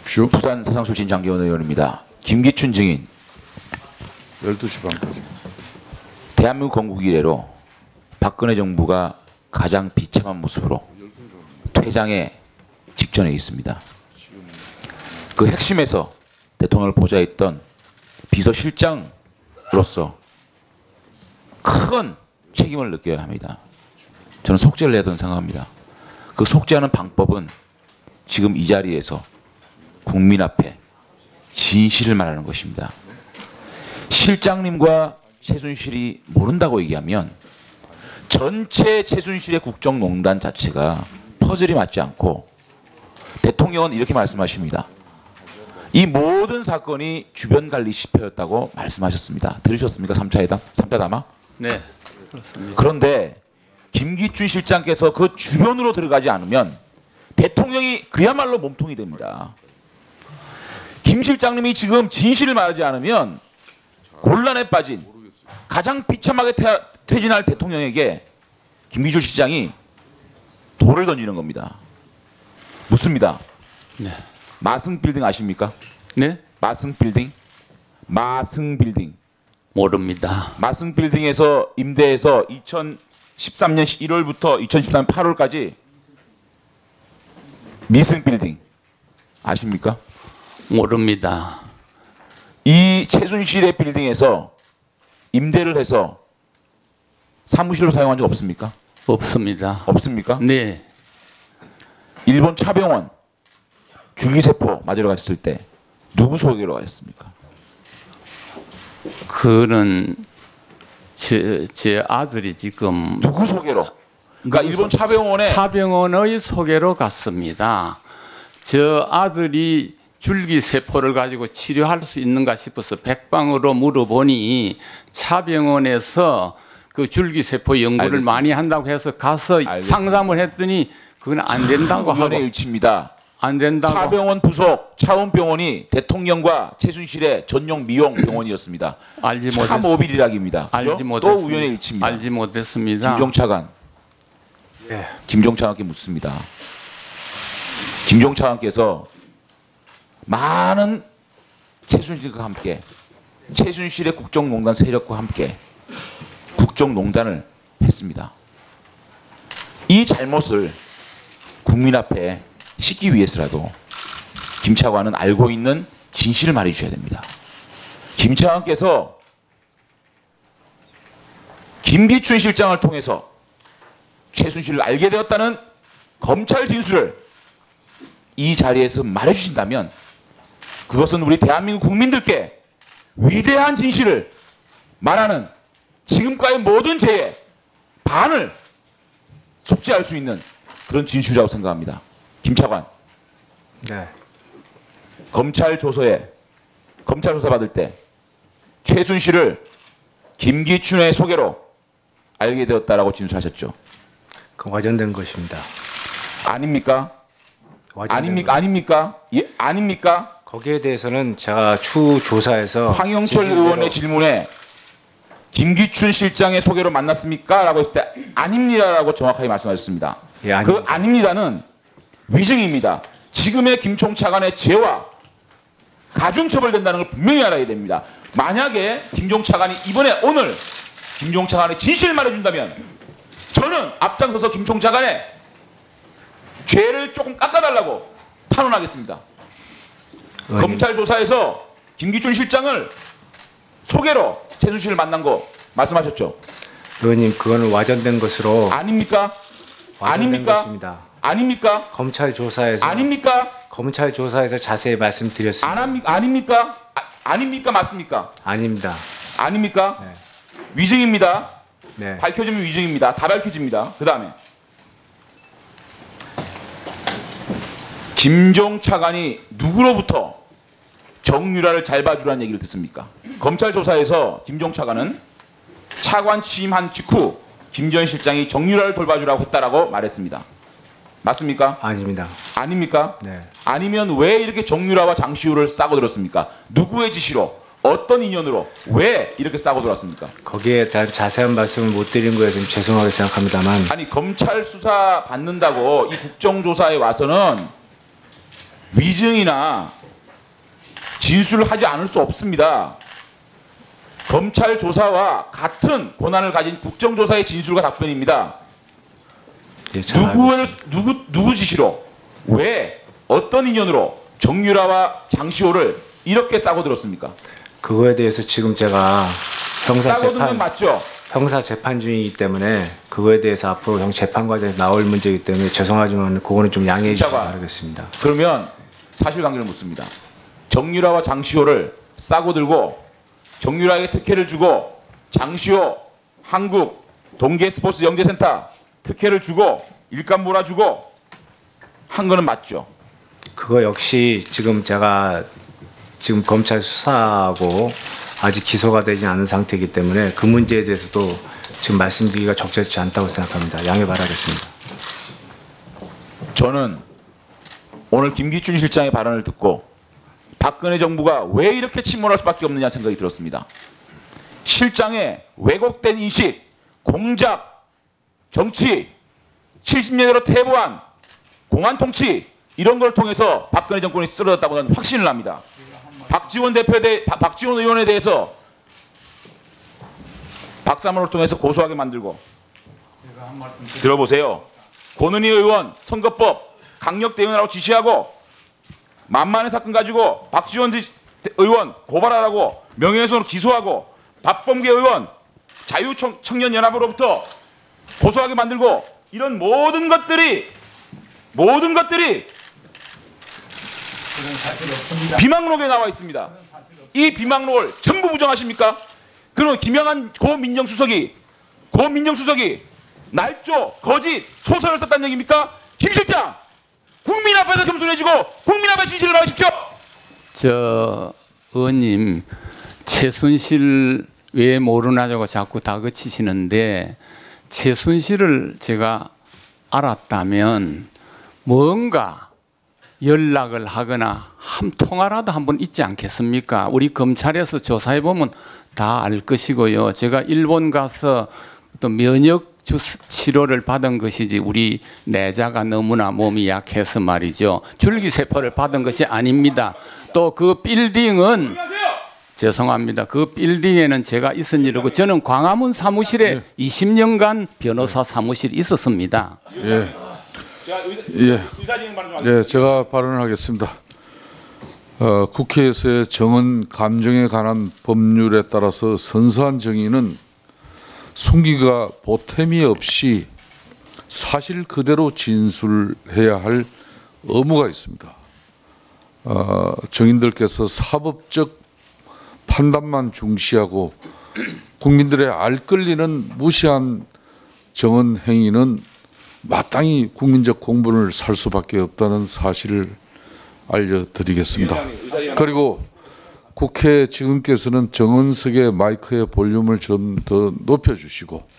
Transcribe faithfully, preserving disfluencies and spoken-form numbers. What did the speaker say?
하십시오. 부산 사상 출신 장기원 의원입니다. 김기춘 증인. 열두 시 반까지. 대한민국 건국 이래로 박근혜 정부가 가장 비참한 모습으로 퇴장의 직전에 있습니다. 그 핵심에서 대통령을 보좌했던 비서실장으로서 큰 책임을 느껴야 합니다. 저는 속죄를 해야 된다고 생각합니다. 그 속죄하는 방법은 지금 이 자리에서 국민 앞에 진실을 말하는 것입니다. 실장님과 최순실이 모른다고 얘기하면 전체 최순실의 국정농단 자체가 퍼즐이 맞지 않고 대통령은 이렇게 말씀하십니다. 이 모든 사건이 주변 관리 실패였다고 말씀하셨습니다. 들으셨습니까? 삼 차 회담? 삼 차 담화? 네, 그렇습니다. 그런데 김기춘 실장께서 그 주변으로 들어가지 않으면 대통령이 그야말로 몸통이 됩니다. 김 실장님이 지금 진실을 말하지 않으면 곤란에 빠진 가장 비참하게 퇴, 퇴진할 대통령에게 김기춘 실장이 돌을 던지는 겁니다. 묻습니다. 네. 마승 빌딩 아십니까? 네? 마승 빌딩? 마승 빌딩. 모릅니다. 마승 빌딩에서 임대해서 이천십삼 년 일월부터 이천십삼 년 팔월까지 미승 빌딩 아십니까? 모릅니다. 이 최순실의 빌딩에서 임대를 해서 사무실로 사용한 적 없습니까? 없습니다. 없습니까? 네. 일본 차병원 줄기세포 맞으러 갔을 때 누구 소개로 가셨습니까? 그는 제, 제 아들이 지금 누구 소개로? 그러니까 일본 차병원에 차병원의 소개로 갔습니다. 저 아들이 줄기세포를 가지고 치료할 수 있는가 싶어서 백방으로 물어보니 차병원에서 그 줄기세포 연구를 알겠습니다. 많이 한다고 해서 가서 알겠습니다. 상담을 했더니 그건 안 된다고 하고 우연의 일치입니다. 안 된다고. 차병원 부속 차원병원이 대통령과 최순실의 전용 미용 병원이었습니다. 알지 참 못했- 오비리락입니다. 알지 또 못했습니다. 우연의 일치입니다. 알지 못했습니다. 김종차관. 네. 김종차관께 묻습니다. 김종차관께서 많은 최순실과 함께 최순실의 국정농단 세력과 함께 국정농단을 했습니다. 이 잘못을 국민 앞에 싣기 위해서라도 김 차관은 알고 있는 진실을 말해주셔야 됩니다. 김 차관께서 김기춘 실장을 통해서 최순실을 알게 되었다는 검찰 진술을 이 자리에서 말해주신다면 그것은 우리 대한민국 국민들께 위대한 진실을 말하는 지금까지 모든 죄의 반을 속죄할 수 있는 그런 진술이라고 생각합니다. 김 차관. 네. 검찰 조서에 검찰 조사 받을 때 최순실을 김기춘의 소개로 알게 되었다라고 진술하셨죠. 그 와전된 것입니다. 아닙니까? 와전된 아닙니까? 것. 아닙니까? 예? 아닙니까? 거기에 대해서는 제가 추후 조사에서 황영철 진실대로 의원의 질문에 김기춘 실장의 소개로 만났습니까? 라고 했을 때 아닙니다라고 정확하게 말씀하셨습니다. 예, 아닙니다. 그 아닙니다는 위증입니다. 지금의 김총 차관의 죄와 가중처벌된다는 걸 분명히 알아야 됩니다. 만약에 김종 차관이 이번에 오늘 김종 차관의 진실을 말해준다면 저는 앞장서서 김총 차관의 죄를 조금 깎아달라고 탄원하겠습니다. 의원님, 검찰 조사에서 김기춘 실장을 소개로 최순실을 만난 거 말씀하셨죠? 의원님 그거는 와전된 것으로 아닙니까? 와전된 아닙니까? 것입니다. 아닙니까? 검찰 조사에서 아닙니까? 검찰 조사에서 자세히 말씀드렸습니다. 안 합니까? 아닙니까? 아, 아닙니까? 맞습니까? 아닙니다. 아닙니까? 네. 위증입니다. 네. 밝혀지면 위증입니다. 다 밝혀집니다. 그 다음에 김종 차관이 누구로부터 정유라를 잘 봐주라는 얘기를 듣습니까? 검찰 조사에서 김종 차관은 차관 취임한 직후 김전 실장이 정유라를 돌봐주라고 했다라고 말했습니다. 맞습니까? 아닙니다. 아닙니까? 네. 아니면 왜 이렇게 정유라와 장시호를 싸고 들었습니까? 누구의 지시로? 어떤 인연으로? 왜 이렇게 싸고 들었습니까? 거기에 대한 자세한 말씀을 못 드린 거에 좀 죄송하게 생각합니다만 아니 검찰 수사 받는다고 이 국정조사에 와서는 위증이나 진술을 하지 않을 수 없습니다. 검찰 조사와 같은 권한을 가진 국정조사의 진술과 답변입니다. 예, 잘 누구를 누구 누구 지시로 왜 어떤 인연으로 정유라와 장시호를 이렇게 싸고 들었습니까? 그거에 대해서 지금 제가 형사 싸고 든 건 재판 맞죠? 형사 재판 중이기 때문에 그거에 대해서 앞으로 형 재판 과정에 나올 문제이기 때문에 죄송하지만 그거는 좀 양해해 주시기 잠깐만. 바라겠습니다. 그러면 사실관계를 묻습니다. 정유라와 장시호를 싸고 들고 정유라에게 특혜를 주고 장시호 한국 동계 스포츠 영재센터 특혜를 주고 일감 몰아주고 한 거는 맞죠? 그거 역시 지금 제가 지금 검찰 수사하고 아직 기소가 되지 않은 상태이기 때문에 그 문제에 대해서도 지금 말씀드리기가 적절치 않다고 생각합니다. 양해 바라겠습니다. 저는 오늘 김기춘 실장의 발언을 듣고 박근혜 정부가 왜 이렇게 침몰할 수밖에 없느냐 생각이 들었습니다. 실장의 왜곡된 인식, 공작, 정치, 칠십 년대로 퇴보한 공안 통치 이런 걸 통해서 박근혜 정권이 쓰러졌다고 저는 확신을 합니다. 박지원 대표에 대해, 박- 박지원 의원에 대해서 박사문을 통해서 고소하게 만들고 들어보세요. 권은희 의원 선거법 강력 대응하라고 지시하고 만만한 사건 가지고 박지원 의원 고발하라고 명예훼손으로 기소하고 박범계 의원 자유청년연합으로부터 고소하게 만들고 이런 모든 것들이 모든 것들이 비망록에 나와 있습니다. 이 비망록을 전부 부정하십니까? 그럼 김영한 고 민정수석이 고 민정수석이 날조 거짓 소설을 썼다는 얘기입니까? 김 실장 국민 앞에서 겸손해지고 국민 앞에 진실을 말하십시오. 저 의원님 최순실 왜 모르나고 자꾸 다그치시는데 최순실을 제가 알았다면 뭔가 연락을 하거나 한 통화라도 한번 있지 않겠습니까? 우리 검찰에서 조사해 보면 다 알 것이고요. 제가 일본 가서 또 면역 주 치료를 받은 것이지 우리 내자가 너무나 몸이 약해서 말이죠. 줄기세포를 받은 것이 아닙니다. 또 그 빌딩은 죄송합니다. 그 빌딩에는 제가 있은 일이고 저는 광화문 사무실에 네. 이십 년간 변호사 사무실이 있었습니다. 예. 예. 예, 제가 발언을 하겠습니다. 어, 국회에서의 정언 감정에 관한 법률에 따라서 선서한 정의는 숨기가 보탬이 없이 사실 그대로 진술해야 할 의무가 있습니다. 어, 정인들께서 사법적 판단만 중시하고 국민들의 알 권리는 무시한 정언 행위는 마땅히 국민적 공분을 살 수밖에 없다는 사실을 알려드리겠습니다. 그리고 국회 지금께서는 정은석의 마이크의 볼륨을 좀 더 높여주시고